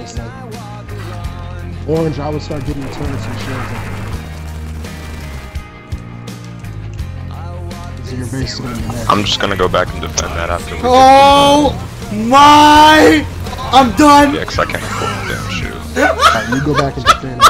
honestly. Orange, I would start getting turrets and shields. So you're basically next. I'm just gonna go back and defend that after we Oh my! I'm done! get, yeah, 'cause I can't afford the damn shoe. Alright, you go back and defend.